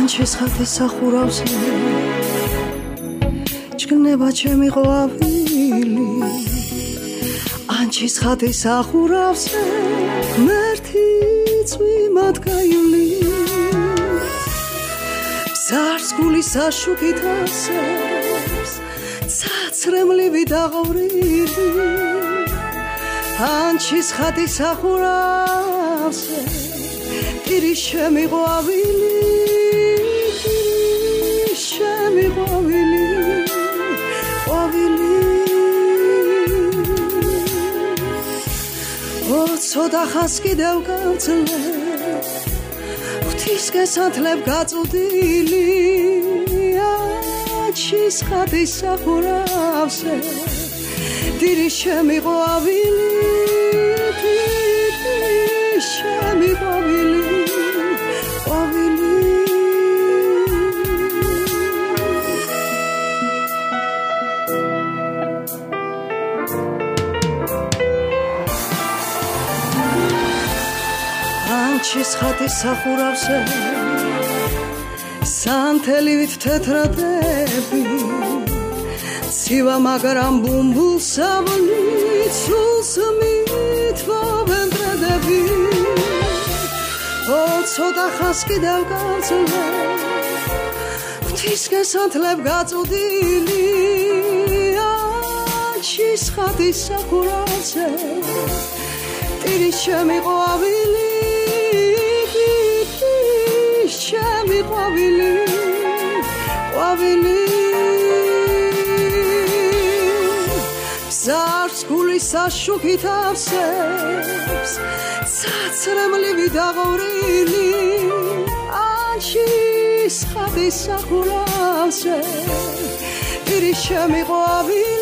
ანჩის ხალხი სახურავს ჭკნება ჩემი ყვავილი ანჩის ხალხი სახურავს ღმერთი წვიმად გაივლი ბზარს გულის აშუქით ასებს ცაცრემლივი დაღვრილი ანჩის ხალხი სახურავს ტირი ჩემი ყვავილი ჩემი ყვავილი ყვავილი ცოტა ხანს კიდევ გავძლებ ღვთისკენ გაწვდილი ანჩის ხალხი სახურავს ტირი ჩემი ყვავილი ჩემი ყვავილი ანჩის ხალხი სახურავს სანთელივით თეთრადები ცივა მაგრამ ბუმბულსავნით სულს მითვავენტრადები ცოტა ხანს კიდევ გავძლებ ღვთისკენ გაწვდილი ანჩის ხალხი სახურავს ტირი ჩემი ყვავილი ჩემი ყვავილი ყვავილი ბზარს გულის აშუქით ავსებს ცაცრემლივი დაღვრილი ანჩის ხალხი სახურავს ტირი ჩემი ყვავილი